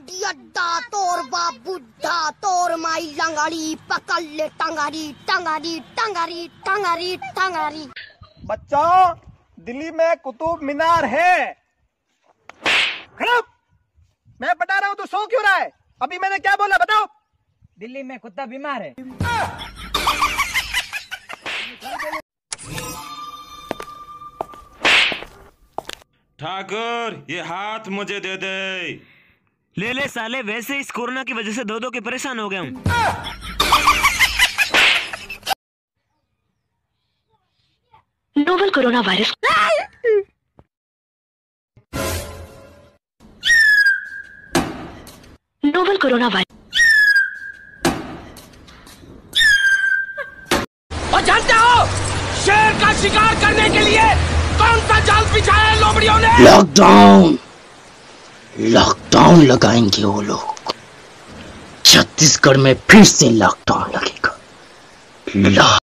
गाड़ी अड्डा तोर बाप बुढ़ा तोर माई लंगड़ी पकड़ ले टंगारी टंगारी टंगारी टंगारी टंगारी। बच्चों, दिल्ली में कुतुब मीनार है। मैं बता रहा हूँ तो सो क्यों रहा है? अभी मैंने क्या बोला बताओ? दिल्ली में कुत्ता बीमार है। ठाकुर, ये हाथ मुझे दे दे। ले ले साले, वैसे इस कोरोना की वजह से दो के परेशान हो गया हूँ। Novel corona virus novel corona virus. और जानते हो शेर का शिकार करने के लिए कौन सा जाल बिछाया है लोमड़ियों ने? लॉकडाउन लगाएंगे वो लोग। छत्तीसगढ़ में फिर से लॉकडाउन लगेगा।